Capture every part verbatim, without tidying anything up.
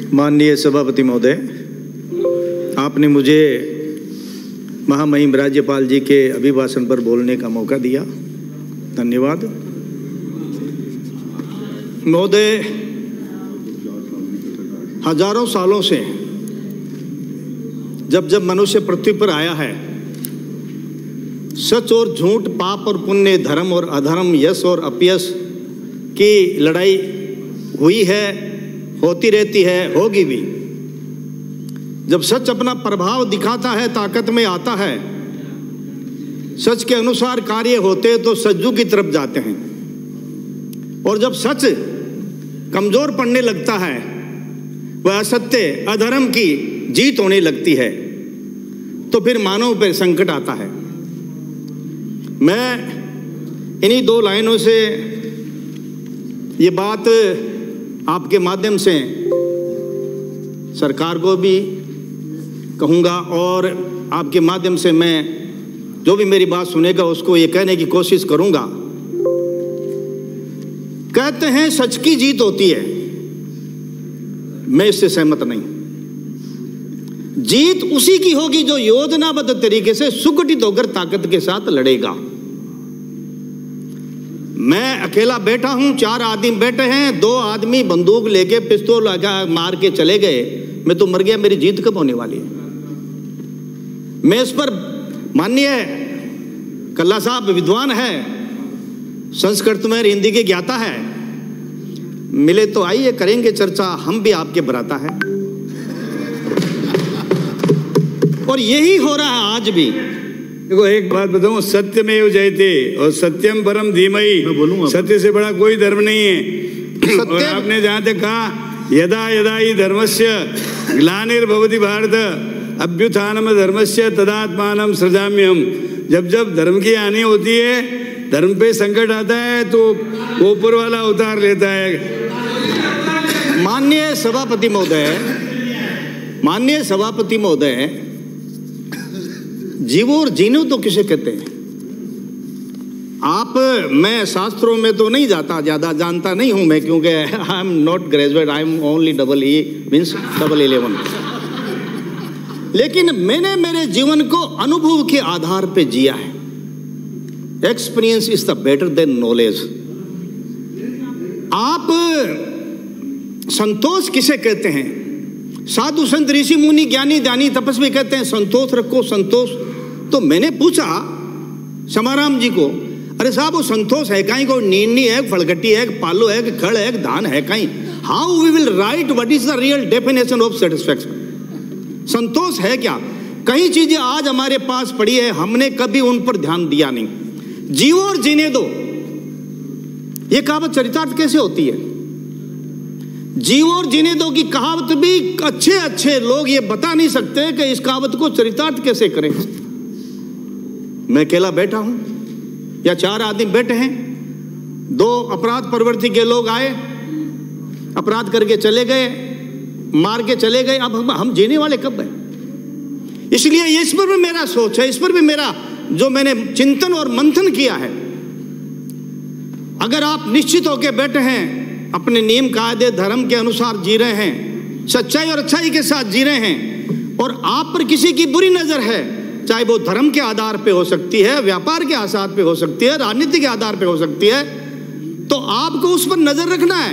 माननीय सभापति महोदय, आपने मुझे महामहिम राज्यपाल जी के अभिभाषण पर बोलने का मौका दिया, धन्यवाद। महोदय, हजारों सालों से जब जब मनुष्य पृथ्वी पर आया है, सच और झूठ, पाप और पुण्य, धर्म और अधर्म, यश और अपयश की लड़ाई हुई है, होती रहती है, होगी भी। जब सच अपना प्रभाव दिखाता है, ताकत में आता है, सच के अनुसार कार्य होते तो सज्जू की तरफ जाते हैं, और जब सच कमजोर पड़ने लगता है, वह असत्य, अधर्म की जीत होने लगती है, तो फिर मानव पर संकट आता है। मैं इन्हीं दो लाइनों से ये बात आपके माध्यम से सरकार को भी कहूँगा, और आपके माध्यम से मैं जो भी मेरी बात सुनेगा उसको ये कहने की कोशिश करूँगा। कहते हैं सच की जीत होती है, मैं इससे सहमत नहीं। जीत उसी की होगी जो योजनाबद्ध तरीके से सुगठित होकर ताकत के साथ लड़ेगा। मैं अकेला बैठा हूं, चार आदमी बैठे हैं, दो आदमी बंदूक लेके पिस्तौल लगा मार के चले गए, मैं तो मर गया, मेरी जीत कब होने वाली है? मैं इस पर, माननीय कल्ला साहब विद्वान है, संस्कृत में हिंदी के ज्ञाता है, मिले तो आइए करेंगे चर्चा, हम भी आपके बराता है। और यही हो रहा है आज भी। देखो एक बात बताऊं, सत्यमेव जयते और सत्यम परम धीमहि, सत्य से बड़ा कोई धर्म नहीं है। और आपने जहां तक कहा यदा यदा ही धर्मस्य ग्लानिर्भवति भारत अभ्युत्थानम धर्मस्य तदात्मानं सृजाम्यहम्, जब जब धर्म की हानि होती है, धर्म पे संकट आता है, तो ऊपर वाला उतार लेता है। माननीय सभापति महोदय, माननीय सभापति महोदय, जीवो और जीनो तो किसे कहते हैं? आप, मैं शास्त्रों में तो नहीं जाता, ज्यादा जानता नहीं हूं मैं, क्योंकि I am not graduate, I am only double E means double eleven. लेकिन मैंने मेरे जीवन को अनुभव के आधार पे जिया है। Experience is the better than knowledge. आप संतोष किसे कहते हैं? साधु संत ऋषि मुनि ज्ञानी दानी तपस्वी कहते हैं संतोष रखो, संतोष। तो मैंने पूछा समाराम जी को, अरे साहब वो संतोष है कहीं? कोई नींदनी है, फलगट्टी है, पालो है, खड़ है, धान है कहीं? How we will write what is the real definition of satisfaction? संतोष है क्या? कई चीजें आज हमारे पास पड़ी है, हमने कभी उन पर ध्यान दिया नहीं। जीवो और जीने दो, ये कहावत चरितार्थ कैसे होती है? जीवो और जीने दो की कहावत भी अच्छे अच्छे लोग ये बता नहीं सकते कि इस कहावत को चरितार्थ कैसे करें। मैं अकेला बैठा हूं या चार आदमी बैठे हैं, दो अपराध प्रवृत्ति के लोग आए, अपराध करके चले गए, मार के चले गए, अब हम, हम जीने वाले कब हैं? इसलिए इस पर भी मेरा सोच है, इस पर भी मेरा जो मैंने चिंतन और मंथन किया है। अगर आप निश्चित होकर बैठे हैं, अपने नियम कायदे धर्म के अनुसार जी रहे हैं, सच्चाई और अच्छाई के साथ जी रहे हैं, और आप पर किसी की बुरी नजर है, चाहे वो धर्म के आधार पे हो सकती है, व्यापार के आधार पे हो सकती है, राजनीति के आधार पे हो सकती है, तो आपको उस पर नजर रखना है।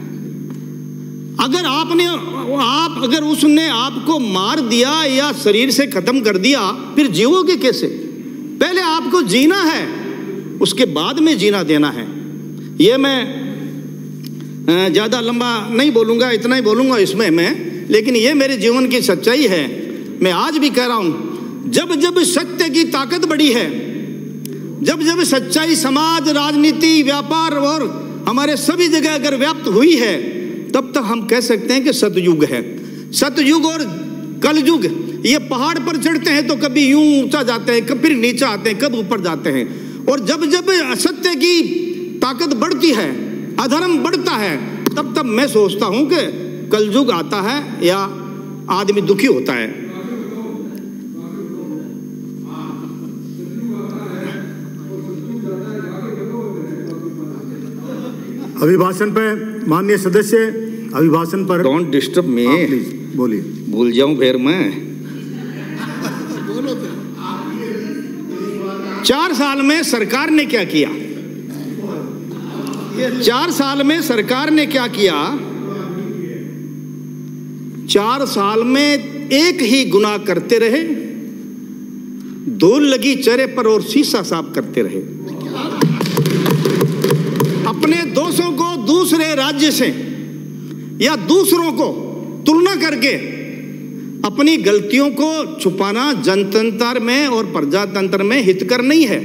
अगर आपने आप अगर उसने आपको मार दिया या शरीर से खत्म कर दिया, फिर जीवोगे कैसे? पहले आपको जीना है, उसके बाद में जीना देना है। ये मैं ज़्यादा लंबा नहीं बोलूँगा, इतना ही बोलूँगा इसमें मैं, लेकिन ये मेरे जीवन की सच्चाई है। मैं आज भी कह रहा हूँ, जब जब सत्य की ताकत बढ़ी है, जब जब सच्चाई समाज, राजनीति, व्यापार और हमारे सभी जगह अगर व्याप्त हुई है, तब तक हम कह सकते हैं कि सतयुग है। सतयुग और कलयुग, ये पहाड़ पर चढ़ते हैं तो कभी यूं ऊंचा जाते हैं, कभी नीचे आते हैं, कब ऊपर जाते हैं। और जब जब असत्य की ताकत बढ़ती है, अधर्म बढ़ता है, तब तब मैं सोचता हूं कि कलयुग आता है या आदमी दुखी होता है। अभिभाषण पे माननीय सदस्य अभिभाषण पर। डोंट डिस्टर्ब मी, बोलिए। भूल जाऊं फिर मैं। चार साल में सरकार ने क्या किया? चार साल में सरकार ने क्या किया? चार साल में एक ही गुनाह करते रहे, धूल लगी चेहरे पर और शीशा साफ करते रहे। अपने दोषों को दूसरे राज्य से या दूसरों को तुलना करके अपनी गलतियों को छुपाना जनतंत्र में और प्रजातंत्र में हितकर नहीं है।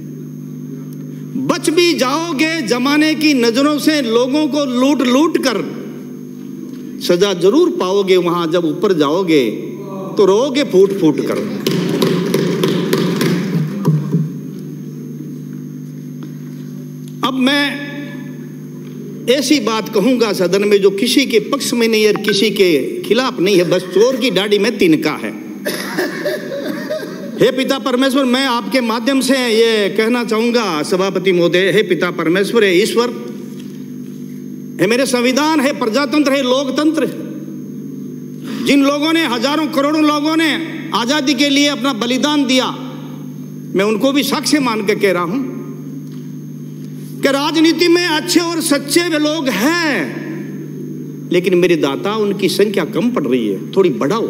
बच भी जाओगे जमाने की नजरों से, लोगों को लूट लूट कर सजा जरूर पाओगे। वहां जब ऊपर जाओगे तो रोओगे फूट फूट कर। अब मैं ऐसी बात कहूंगा सदन में जो किसी के पक्ष में नहीं है और किसी के खिलाफ नहीं है, बस चोर की दाढ़ी में तिनका है। हे पिता परमेश्वर, मैं आपके माध्यम से ये कहना चाहूंगा सभापति महोदय, हे पिता परमेश्वर, हे ईश्वर, हे मेरे संविधान, है प्रजातंत्र, है लोकतंत्र, जिन लोगों ने, हजारों करोड़ों लोगों ने आजादी के लिए अपना बलिदान दिया, मैं उनको भी साक्ष्य मान के कह रहा हूं कि राजनीति में अच्छे और सच्चे वे लोग हैं, लेकिन मेरे दाता उनकी संख्या कम पड़ रही है, थोड़ी बढ़ाओ।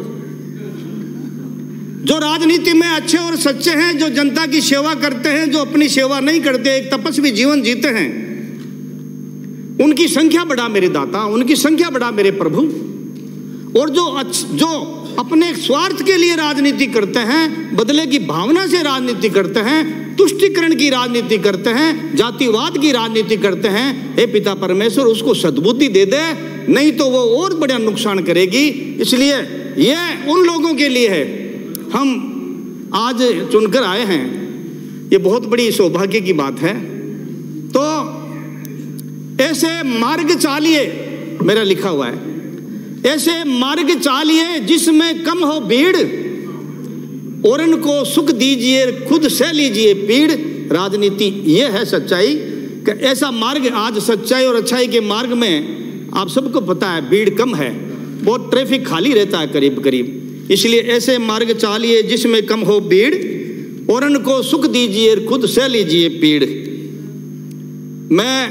जो राजनीति में अच्छे और सच्चे हैं, जो जनता की सेवा करते हैं, जो अपनी सेवा नहीं करते, एक तपस्वी जीवन जीते हैं, उनकी संख्या बढ़ा मेरे दाता, उनकी संख्या बढ़ा मेरे प्रभु। और जो जो अपने स्वार्थ के लिए राजनीति करते हैं, बदले की भावना से राजनीति करते हैं, तुष्टिकरण की राजनीति करते हैं, जातिवाद की राजनीति करते हैं, हे पिता परमेश्वर उसको सद्बुद्धि दे दे, नहीं तो वो और बड़ा नुकसान करेगी। इसलिए ये उन लोगों के लिए है, हम आज चुनकर आए हैं, ये बहुत बड़ी सौभाग्य की बात है। तो ऐसे मार्ग चालिए, मेरा लिखा हुआ है, ऐसे मार्ग चालिए जिसमें कम हो भीड़, और इनको सुख दीजिए खुद से लीजिए पीड़। राजनीति ये है सच्चाई कि ऐसा मार्ग, आज सच्चाई और अच्छाई के मार्ग में आप सबको पता है भीड़ कम है, बहुत ट्रैफिक खाली रहता है करीब करीब। इसलिए ऐसे मार्ग चालिए जिसमें कम हो भीड़, और इनको सुख दीजिए खुद से लीजिए पीड़। मैं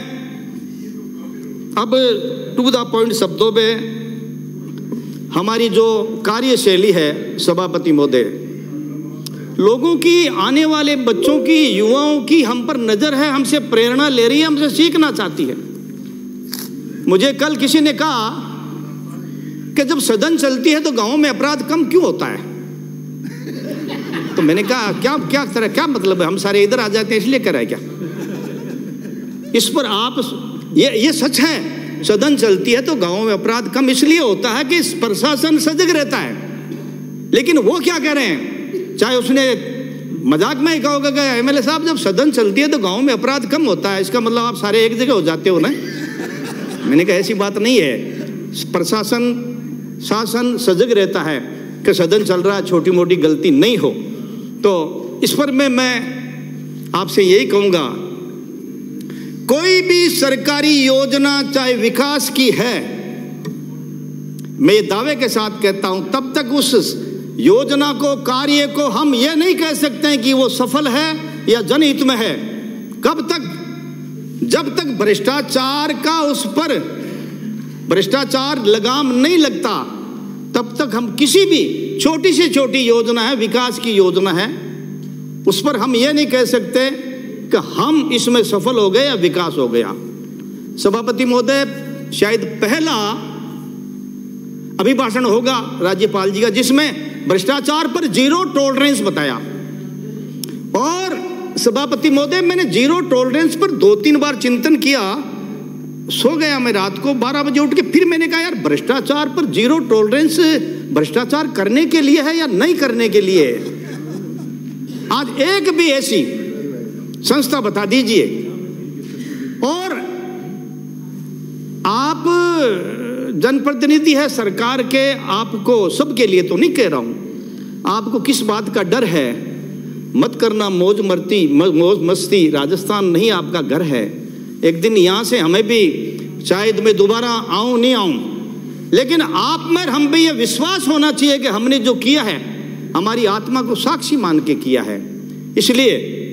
अब टू द पॉइंट शब्दों में, हमारी जो कार्यशैली है सभापति महोदय, लोगों की, आने वाले बच्चों की, युवाओं की हम पर नजर है, हमसे प्रेरणा ले रही है, हमसे सीखना चाहती है। मुझे कल किसी ने कहा कि जब सदन चलती है तो गांव में अपराध कम क्यों होता है? तो मैंने कहा क्या क्या तरह क्या मतलब है, हम सारे इधर आ जाते हैं इसलिए कर रहा है क्या? इस पर आप, ये ये सच है, सदन चलती है तो गांव में अपराध कम इसलिए होता है कि प्रशासन सजग रहता है। लेकिन वो क्या कह रहे हैं, चाहे उसने मजाक में ही कहा होगा कि एमएलए साहब जब सदन चलती है तो गांव में अपराध कम होता है, इसका मतलब आप सारे एक जगह हो जाते हो ना। मैंने कहा ऐसी बात नहीं है, प्रशासन, शासन सजग रहता है कि सदन चल रहा है, छोटी मोटी गलती नहीं हो। तो इस पर मैं मैं आपसे यही कहूंगा, कोई भी सरकारी योजना चाहे विकास की है, मैं दावे के साथ कहता हूं, तब तक उस योजना को, कार्य को हम ये नहीं कह सकते हैं कि वो सफल है या जनहित में है। कब तक? जब तक भ्रष्टाचार का उस पर भ्रष्टाचार लगाम नहीं लगता, तब तक हम किसी भी छोटी से छोटी योजना है, विकास की योजना है, उस पर हम ये नहीं कह सकते कि हम इसमें सफल हो गए या विकास हो गया। सभापति महोदय, शायद पहला अभिभाषण होगा राज्यपाल जी का जिसमें भ्रष्टाचार पर जीरो टॉलरेंस बताया। और सभापति महोदय, मैंने जीरो टॉलरेंस पर दो तीन बार चिंतन किया, सो गया मैं रात को बारह बजे उठ के, फिर मैंने कहा यार भ्रष्टाचार पर जीरो टॉलरेंस भ्रष्टाचार करने के लिए है या नहीं करने के लिए? आज एक भी ऐसी संस्था बता दीजिए। और आप जनप्रतिनिधि है सरकार के, आपको सबके लिए तो नहीं कह रहा हूं, आपको किस बात का डर है? मत करना मौज मस्ती, मौज मस्ती, राजस्थान नहीं आपका घर है। एक दिन यहां से हमें भी शायद मैं दोबारा आऊं नहीं आऊं, लेकिन आप में हम पे ये विश्वास होना चाहिए कि हमने जो किया है हमारी आत्मा को साक्षी मान के किया है। इसलिए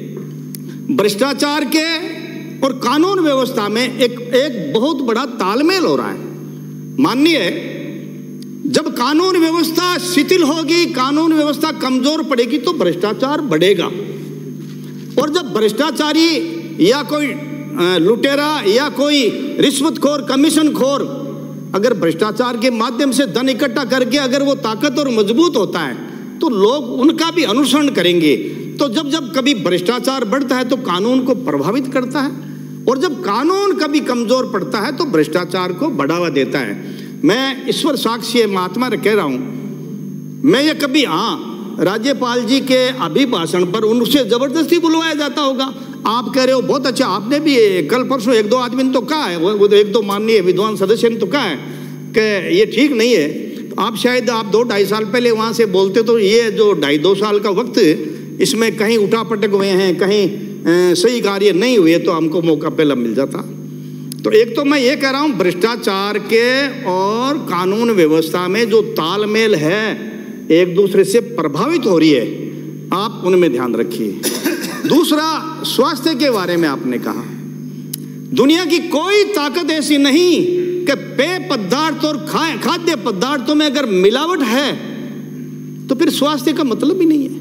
भ्रष्टाचार के और कानून व्यवस्था में एक एक बहुत बड़ा तालमेल हो रहा है। माननीय, जब कानून व्यवस्था शिथिल होगी, कानून व्यवस्था कमजोर पड़ेगी तो भ्रष्टाचार बढ़ेगा। और जब भ्रष्टाचारी या कोई लुटेरा या कोई रिश्वतखोर, कमीशनखोर अगर भ्रष्टाचार के माध्यम से धन इकट्ठा करके अगर वो ताकतवर मजबूत होता है तो लोग उनका भी अनुसरण करेंगे। तो जब जब कभी भ्रष्टाचार बढ़ता है तो कानून को प्रभावित करता है, और जब कानून कभी कमजोर पड़ता है तो भ्रष्टाचार को बढ़ावा देता है। मैं ईश्वर साक्षी है, महात्मा कह रहा हूं, मैं ये कभी, हाँ, राज्यपाल जी के अभिभाषण पर उनसे जबरदस्ती बुलवाया जाता होगा। आप कह रहे हो बहुत अच्छा, आपने भी कल परसों एक दो आदमी ने तो कहा है, वो एक दो माननीय विद्वान सदस्य ने तो कहा है कि ये ठीक नहीं है। तो आप शायद आप दो ढाई साल पहले वहाँ से बोलते तो ये जो ढाई दो साल का वक्त इसमें कहीं उठा पटक हुए हैं, कहीं सही कार्य नहीं हुए तो हमको मौका पहला मिल जाता। तो एक तो मैं ये कह रहा हूँ, भ्रष्टाचार के और कानून व्यवस्था में जो तालमेल है एक दूसरे से प्रभावित हो रही है, आप उनमें ध्यान रखिए। दूसरा, स्वास्थ्य के बारे में आपने कहा, दुनिया की कोई ताकत ऐसी नहीं कि पेय पदार्थ और खाद्य पदार्थों में अगर मिलावट है तो फिर स्वास्थ्य का मतलब ही नहीं है।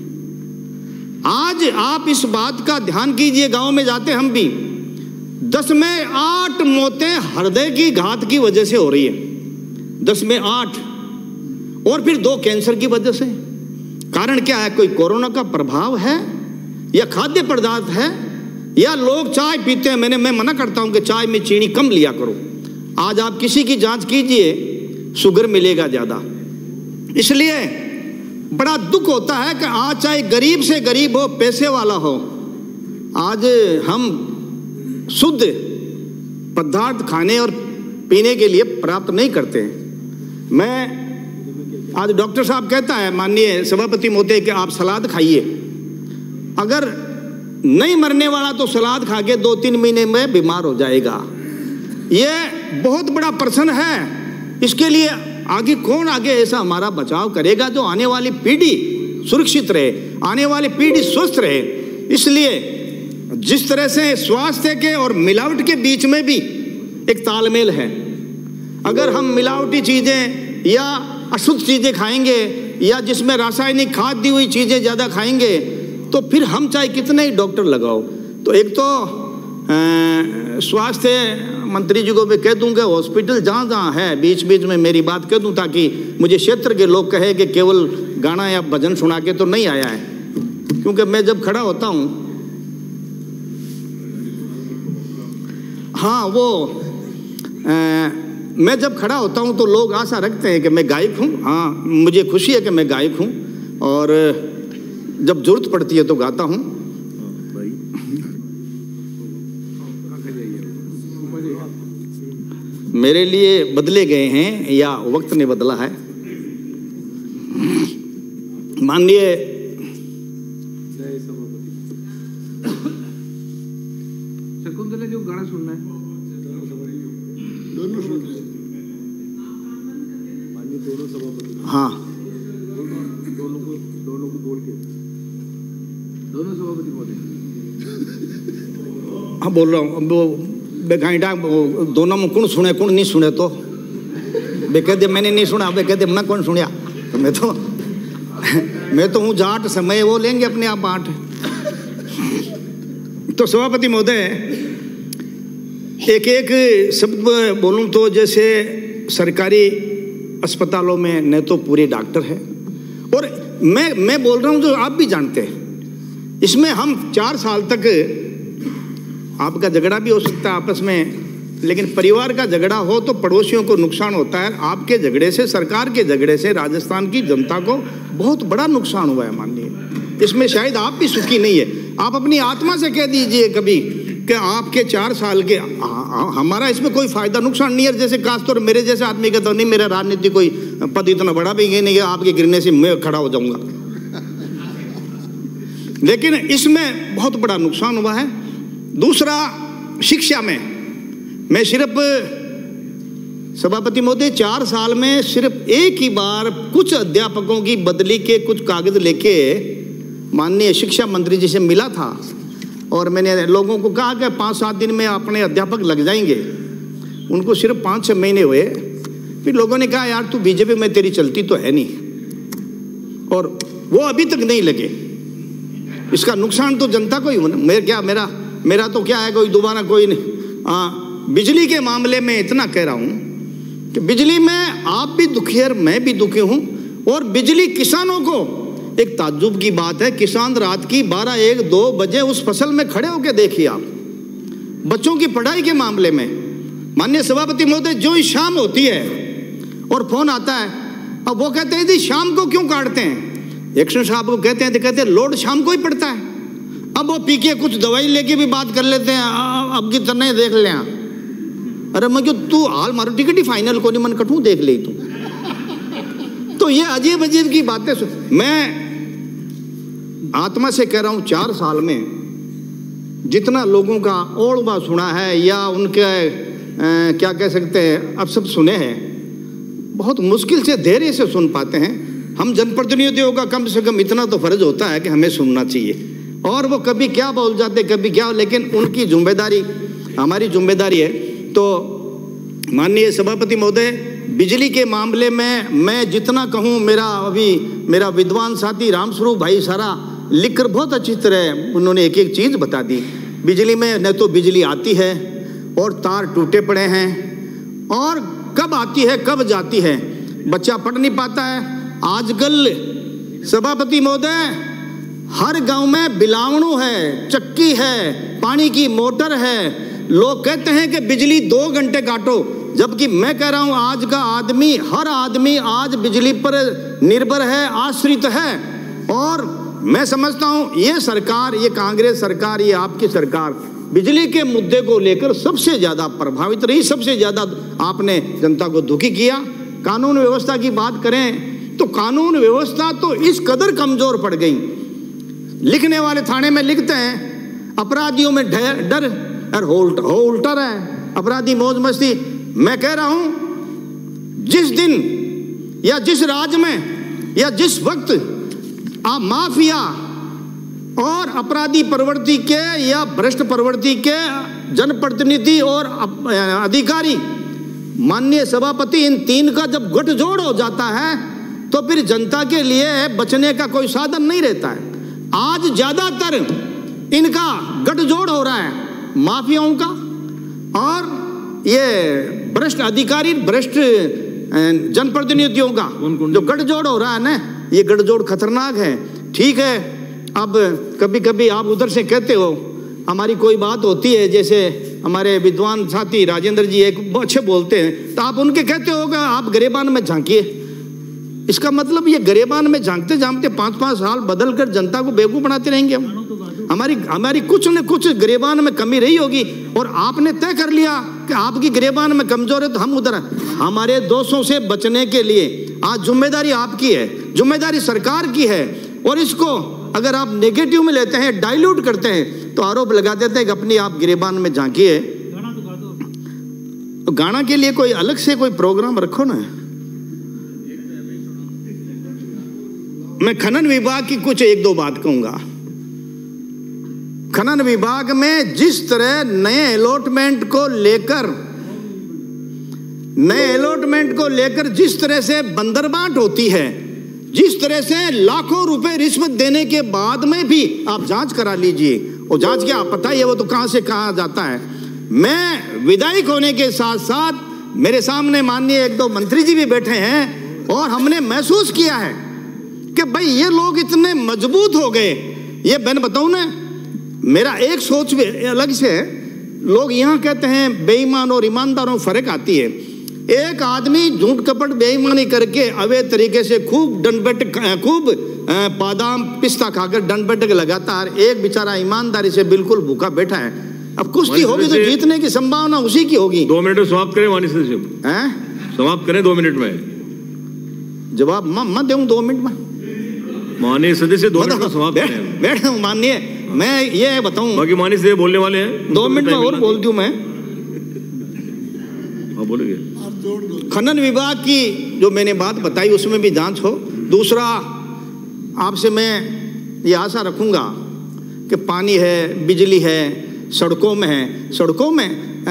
आज आप इस बात का ध्यान कीजिए, गांव में जाते हम भी, दस में आठ मौतें हृदय की घात की वजह से हो रही है, दस में आठ, और फिर दो कैंसर की वजह से। कारण क्या है? कोई कोरोना का प्रभाव है या खाद्य पदार्थ है या लोग चाय पीते हैं। मैंने मैं मना करता हूं कि चाय में चीनी कम लिया करो। आज आप किसी की जांच कीजिए, शुगर मिलेगा ज्यादा। इसलिए बड़ा दुख होता है कि आज चाहे गरीब से गरीब हो, पैसे वाला हो, आज हम शुद्ध पदार्थ खाने और पीने के लिए प्राप्त नहीं करते हैं। मैं आज डॉक्टर साहब कहता है, माननीय सभापति महोदय, कि आप सलाद खाइए। अगर नहीं मरने वाला तो सलाद खा के दो तीन महीने में बीमार हो जाएगा। ये बहुत बड़ा प्रश्न है। इसके लिए आगे कौन आगे ऐसा हमारा बचाव करेगा जो आने वाली पीढ़ी सुरक्षित रहे, आने वाली पीढ़ी स्वस्थ रहे। इसलिए जिस तरह से स्वास्थ्य के और मिलावट के बीच में भी एक तालमेल है। अगर हम मिलावटी चीजें या अशुद्ध चीजें खाएंगे या जिसमें रासायनिक खाद दी हुई चीजें ज्यादा खाएंगे तो फिर हम चाहे कितने ही डॉक्टर लगाओ। तो एक तो स्वास्थ्य मंत्री जी को भी कह दूंगा, हॉस्पिटल जहाँ जहाँ है बीच बीच में मेरी बात कह दूं, ताकि मुझे क्षेत्र के लोग कहे कि केवल गाना या भजन सुना के तो नहीं आया है। क्योंकि मैं जब खड़ा होता हूँ, हाँ वो आ, मैं जब खड़ा होता हूँ तो लोग आशा रखते हैं कि मैं गायक हूँ। हाँ, मुझे खुशी है कि मैं गायक हूँ और जब जरूरत पड़ती है तो गाता हूँ। मेरे लिए बदले गए हैं या वक्त ने बदला है। माननीय शकुंतला जो गाना सुनना है, दोनों सुन रहे, माननीय दोनों सभापति, हाँ दोनों को दोनों को बोल के, दोनों सभापति बोले, हाँ बोल रहा हूँ। वो बेघाइटा दोनों में कौन सुने कौन नहीं सुने, तो बे कह दे मैंने नहीं सुना, बे कह दे मैं कौन सुनिया। तो मैं तो मैं तो हूँ जाट, समय वो लेंगे अपने आप बांट। तो सभापति महोदय, एक एक शब्द बोलूं तो जैसे सरकारी अस्पतालों में न तो पूरे डॉक्टर हैं, और मैं मैं बोल रहा हूं जो आप भी जानते हैं, इसमें हम चार साल तक आपका झगड़ा भी हो सकता है आपस में, लेकिन परिवार का झगड़ा हो तो पड़ोसियों को नुकसान होता है। आपके झगड़े से, सरकार के झगड़े से राजस्थान की जनता को बहुत बड़ा नुकसान हुआ है। माननीय, इसमें शायद आप भी सुखी नहीं है। आप अपनी आत्मा से कह दीजिए कभी कि आपके चार साल के आ, आ, हमारा इसमें कोई फायदा नुकसान नहीं है। जैसे खासतौर मेरे जैसे आदमी का तो नहीं, मेरा राजनीति कोई पद इतना बड़ा भी नहीं है, आपके गिरने से मैं खड़ा हो जाऊंगा। लेकिन इसमें बहुत बड़ा नुकसान हुआ है। दूसरा, शिक्षा में मैं सिर्फ सभापति महोदय, चार साल में सिर्फ एक ही बार कुछ अध्यापकों की बदली के कुछ कागज लेके माननीय शिक्षा मंत्री जी से मिला था और मैंने लोगों को कहा कि पाँच सात दिन में अपने अध्यापक लग जाएंगे। उनको सिर्फ पाँच छः महीने हुए, फिर लोगों ने कहा यार तू बीजेपी में तेरी चलती तो है नहीं, और वो अभी तक नहीं लगे। इसका नुकसान तो जनता को ही होना। मेरे क्या मेरा मेरा तो क्या है, कोई दोबारा कोई नहीं। आ, बिजली के मामले में इतना कह रहा हूँ कि बिजली में आप भी दुखी है, मैं भी दुखी हूँ। और बिजली किसानों को, एक ताज्जुब की बात है, किसान रात की बारह एक दो बजे उस फसल में खड़े होकर देखिए आप। बच्चों की पढ़ाई के मामले में माननीय सभापति महोदय, जो ही शाम होती है और फोन आता है, अब वो कहते हैं जी शाम को क्यों काटते हैं। एक्शन साहब को कहते हैं तो कहते हैं लोड शाम को ही पड़ता है। अब वो पी के कुछ दवाई लेके भी बात कर लेते हैं, अब की तरह देख ले। अरे मैं क्यों तू हाल मारो टिकट ही फाइनल को नहीं मन कटू देख ले तू। तो ये अजीब अजीब की बातें सुन। मैं आत्मा से कह रहा हूं, चार साल में जितना लोगों का ओढ़वा सुना है या उनके आ, क्या कह सकते हैं अब सब सुने हैं, बहुत मुश्किल से धैर्य से सुन पाते हैं। हम जनप्रतिनिधियों का कम से कम इतना तो फर्ज होता है कि हमें सुनना चाहिए। और वो कभी क्या बोल जाते कभी क्या, लेकिन उनकी जिम्मेदारी हमारी जिम्मेदारी है। तो माननीय सभापति महोदय, बिजली के मामले में मैं जितना कहूँ, मेरा अभी मेरा विद्वान साथी रामस्वरूप भाई सारा लिखकर बहुत अच्छी तरह उन्होंने एक एक चीज़ बता दी। बिजली में न तो बिजली आती है और तार टूटे पड़े हैं, और कब आती है कब जाती है, बच्चा पढ़ नहीं पाता है। आजकल सभापति महोदय हर गांव में बिलावणु है, चक्की है, पानी की मोटर है। लोग कहते हैं कि बिजली दो घंटे काटो, जबकि मैं कह रहा हूं आज का आदमी, हर आदमी आज बिजली पर निर्भर है, आश्रित है। और मैं समझता हूं ये सरकार, ये कांग्रेस सरकार, ये आपकी सरकार बिजली के मुद्दे को लेकर सबसे ज्यादा प्रभावित रही, सबसे ज्यादा आपने जनता को दुखी किया। कानून व्यवस्था की बात करें तो कानून व्यवस्था तो इस कदर कमजोर पड़ गई, लिखने वाले थाने में लिखते हैं अपराधियों में डर और होल्टर है, अपराधी मौज मस्ती। मैं कह रहा हूं जिस दिन या जिस राज्य में या जिस वक्त आप माफिया और अपराधी प्रवृत्ति के या भ्रष्ट प्रवृत्ति के जनप्रतिनिधि और अधिकारी, माननीय सभापति, इन तीन का जब गठजोड़ हो जाता है तो फिर जनता के लिए बचने का कोई साधन नहीं रहता है। आज ज्यादातर इनका गठजोड़ हो रहा है, माफियाओं का और ये भ्रष्ट अधिकारी, भ्रष्ट जनप्रतिनिधियों का जो गठजोड़ हो रहा है ना, ये गठजोड़ खतरनाक है। ठीक है, अब कभी कभी आप उधर से कहते हो, हमारी कोई बात होती है, जैसे हमारे विद्वान साथी राजेंद्र जी एक अच्छे बोलते हैं, तो आप उनके कहते होगा आप गरेबान में झांकिए। इसका मतलब ये गरेबान में झांकते झांकते पाँच पाँच साल बदल कर जनता को बेवकूफ बनाते रहेंगे हम। हमारी हमारी कुछ न कुछ गरेबान में कमी रही होगी और आपने तय कर लिया कि आपकी गरेबान में कमजोर है तो हम उधर हैं। हमारे दोषों से बचने के लिए आज जिम्मेदारी आपकी है, जिम्मेदारी सरकार की है। और इसको अगर आप नेगेटिव में लेते हैं, डाइल्यूट करते हैं, तो आरोप लगा देते हैं कि अपनी आप गिरेबान में झांकिए। तो गाना के लिए कोई अलग से कोई प्रोग्राम रखो ना। मैं खनन विभाग की कुछ एक दो बात कहूंगा। खनन विभाग में जिस तरह नए अलॉटमेंट को लेकर नए अलॉटमेंट को लेकर जिस तरह से बंदरबांट होती है, जिस तरह से लाखों रुपए रिश्वत देने के बाद में भी आप जांच करा लीजिए, और जांच क्या पता ही है वो तो कहां से कहां जाता है। मैं विधायक होने के साथ साथ मेरे सामने माननीय एक दो मंत्री जी भी बैठे हैं और हमने महसूस किया है कि भाई ये लोग इतने मजबूत हो गए। ये मैं बताऊं ना, मेरा एक सोच भी अलग से है। लोग यहाँ कहते हैं बेईमान और ईमानदारों फर्क आती है। एक आदमी झूठ कपट बेईमानी करके अवैध तरीके से खूब दंड खूब बादाम पिस्ता खाकर दंड बैठक लगातार, एक बेचारा ईमानदारी से बिल्कुल भूखा बैठा है। अब कुश्ती होगी तो जीतने की संभावना उसी की होगी। दो मिनट में समाप्त करें माननीय सदस्य, समाप्त करें दो मिनट में। जवाब मत दूं दो मिनट में माननीय सदस्य, दो मिनट में समाप्त करें। बैठ माननीय, मैं ये बताऊं, बाकी माननीय सदस्य बोलने वाले हैं, दो मिनट में और बोल दूं मैं। हाँ बोलेंगे। खनन विभाग की जो मैंने बात बताई उसमें भी जांच हो। दूसरा, आपसे मैं ये आशा रखूंगा कि पानी है, बिजली है, सड़कों में है, सड़कों में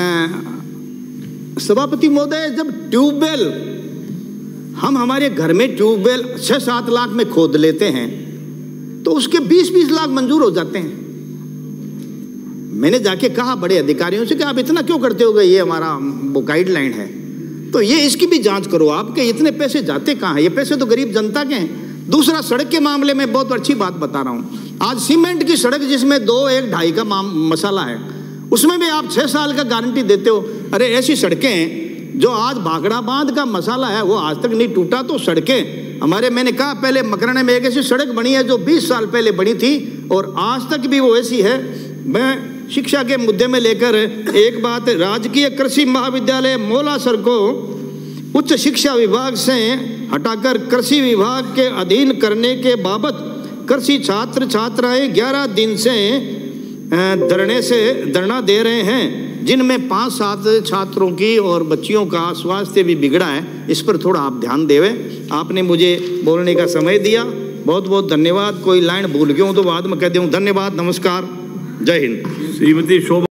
सभापति महोदय, जब ट्यूबवेल हम हमारे घर में ट्यूबवेल छः सात लाख में खोद लेते हैं तो उसके बीस बीस लाख मंजूर हो जाते हैं। मैंने जाके कहा बड़े अधिकारियों से कि आप इतना क्यों करते हो, ये हमारा वो गाइडलाइन है, तो ये इसकी भी जांच करो आप कि इतने पैसे जाते कहाँ हैं, ये पैसे तो गरीब जनता के हैं। दूसरा, सड़क के मामले में बहुत अच्छी बात बता रहा हूँ। आज सीमेंट की सड़क जिसमें दो एक ढाई का मसाला है, उसमें भी आप छः साल का गारंटी देते हो। अरे ऐसी सड़कें जो आज भागड़ा बांध का मसाला है वो आज तक नहीं टूटा, तो सड़कें हमारे, मैंने कहा पहले मकराने में एक ऐसी सड़क बनी है जो बीस साल पहले बनी थी और आज तक भी वो ऐसी है। मैं शिक्षा के मुद्दे में लेकर एक बात, राजकीय कृषि महाविद्यालय मोलासर को उच्च शिक्षा विभाग से हटाकर कृषि विभाग के अधीन करने के बाबत कृषि छात्र छात्राएं ग्यारह दिन से धरने से धरना दे रहे हैं, जिनमें पाँच सात छात्रों की और बच्चियों का स्वास्थ्य भी बिगड़ा है। इस पर थोड़ा आप ध्यान देवें। आपने मुझे बोलने का समय दिया, बहुत बहुत धन्यवाद। कोई लाइन भूल गया हूँ तो बाद में कह दूँ। धन्यवाद, नमस्कार, जय हिंद। श्रीमती शोभा